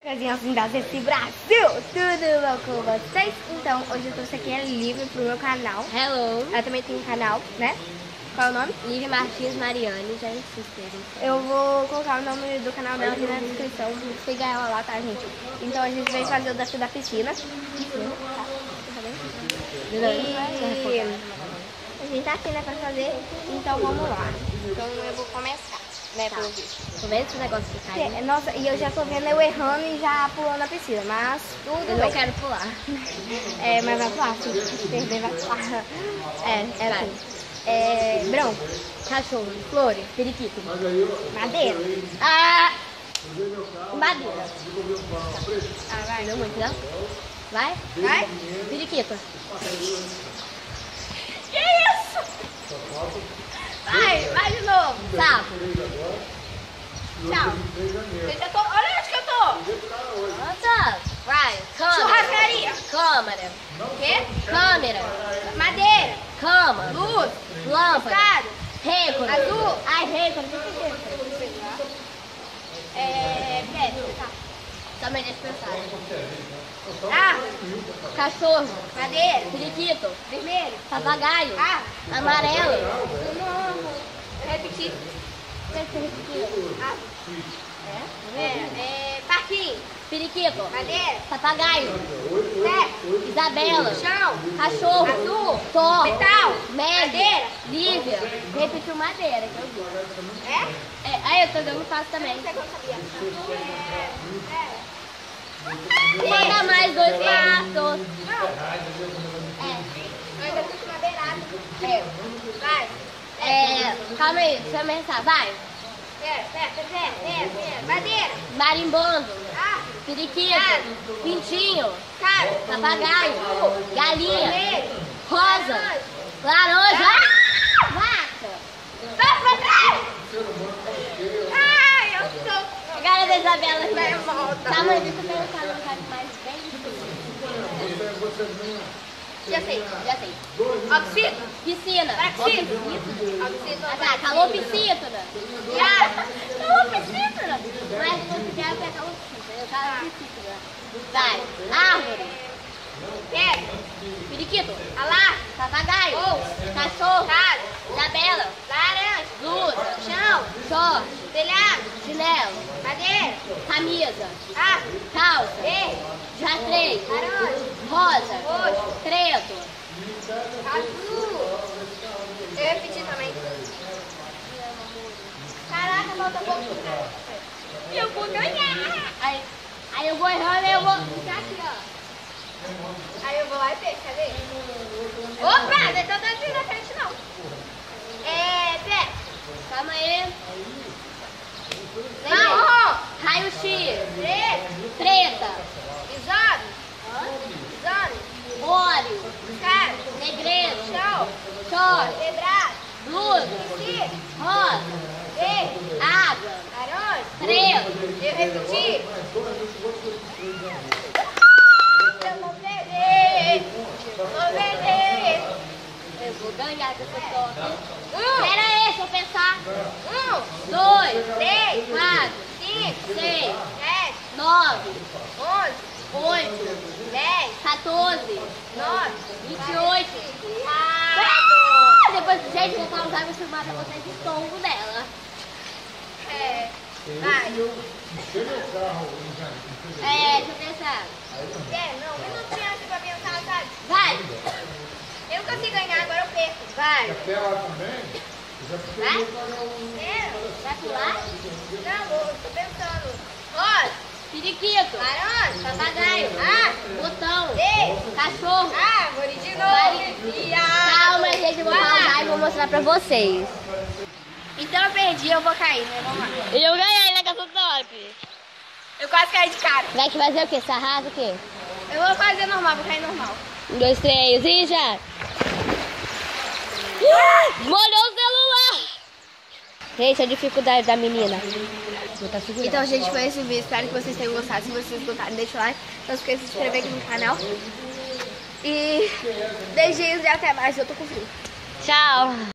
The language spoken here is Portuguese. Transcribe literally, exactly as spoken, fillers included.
Casinhas desse Brasil, tudo bom com vocês? Então, hoje eu trouxe aqui a Lívia pro meu canal. Hello! Ela também tem um canal, né? Qual é o nome? Lívia Martins Mariane, já se inscrevem. Eu vou colocar o nome do canal dela aqui na descrição. Siga ela lá, tá, gente? Então, a gente veio fazer o desafio da piscina. Piscina, tá? E a gente tá aqui, né, pra fazer. Então, vamos lá. Então, eu vou começar. Né, Tá. pelo visto. Tô vendo esse negócio que cai? É, nossa, e eu já tô vendo eu errando e já pulando na piscina, mas tudo Eu bem. não quero pular. É, mas vai pular, sim. Se perder, vai pular. É, é Vai. assim. É, branco, Cachorro, flores, periquito. madeira. Ah! Madeira. Ah, vai. Não muito, não? Vai? Vai? Periquito. Que isso? Vai, vai de novo. Sapo. Tchau. Eu já tô, olha onde que eu tô. Nossa! Vai. Câmera. Churrascaria. Câmera. O quê? Câmera. Madeira. Cama. Luz. Lâmpada. Escada. Récord. Azul. Ai, récord. O que que é isso? É, pedra. Tá. Também deixa eu pensar. Ah, Cachorro. madeira. Periquito. Vermelho. Papagaio. Ah, Amarelo. não. Eu repeti. Ah, é, é, parquinho. Periquito. Madeira. Papagaio. Pé. Isabela. Chão. Cachorro. Azul. Thor. Metal. Meg. Madeira. Lívia. Repetiu madeira, que eu vi. É? É, aí eu tô dando passo também. Não sei como sabia. É, é. Manda mais dois passos. Não. É. Eu ainda tô com madeirado. É. Vai. É, calma aí, deixa eu pensar. Vai. Pera, pera, pera, pera, pera. Madeira. Marimbondo. Ah, Periquito. Pintinho. cara. Papagaio. Galinha. Vermelho. Rosa. Laranja. Ah! Vaca. Vai pra trás. Ai, eu tô... A cara da Isabela. Vai, volta. Calma aí, deixa eu pensar num caso mais bem difícil. Já sei. Já sei. Oxígeno. Piscina. Oxígeno. Oxígeno. Ah, tá, calopsítona. Já. Calopsítona. Mas se não quiser, eu pego calopsítona. Eu calopsítona. Vai. Árvore. Pedra. Periquito. Alá. Papagaio. Ouço. Cachorro. Casa. Isabela. Laranja. Blusa. Chão. Short. Telhado. Chinelo. Madeira. Camisa. Ah. Calça. Verde. Xadrez. Laranja. Rosa. Roxo. Preto. Azul. Eu repeti também. Caraca, falta pouco. Eu vou ganhar. Aí, aí eu vou errando e eu vou ficar aqui, ó. Aí eu vou lá e pego, cadê? Opa, não é tão dando na frente não. É, pé. Calma aí. Marrom. Raio-X. Preto. Preta. Exame. Exame. Óleo. Cara. Negreiro. Chão. Short. Quebrado. Blusa. Piscina. Rosa. Verde. Água. Laranja. Preto. Eu repeti. Eu vou perder. Vou perder. Eu vou ganhar dessa top. Um. Pera aí, deixa eu pensar. Um. Dois. Três. Quatro. Cinco. Seis. Sete. Nove. Onze. Oito. Dez. Quatorze. Nove. Vinte e oito. Errado. Ah, depois, gente, eu vou pausar e vou filmar pra vocês o tombo dela. É. Vai. É, deixa eu pensar. É, não, um minutinho antes pra pensar, sabe? Vai. Eu não consigo ganhar, agora eu perco. Vai. Até lá também? Vai? É. Vai pular? Não, eu tô pensando. Rosa. Periquito. Laranja. Papagaio. Ah. Botão. Verde. Cachorro. Árvore de Vai. novo. E a... Calma, gente, eu vou Vai lá. pausar e vou mostrar pra vocês. Então eu perdi, eu vou cair, né? Vamos lá. Eu ganhei na casa top. Eu quase caí de cara. Vai que fazer o quê? Sarrasa o quê? Eu vou fazer normal, vou cair normal. Um, dois, três e já. Molhou o celular. Gente, a dificuldade da menina. Então, gente, foi esse vídeo. Espero que vocês tenham gostado. Se vocês gostaram, deixa o like. Não esqueça de se inscrever aqui no canal. E beijinhos e até mais. Eu tô com frio. Tchau.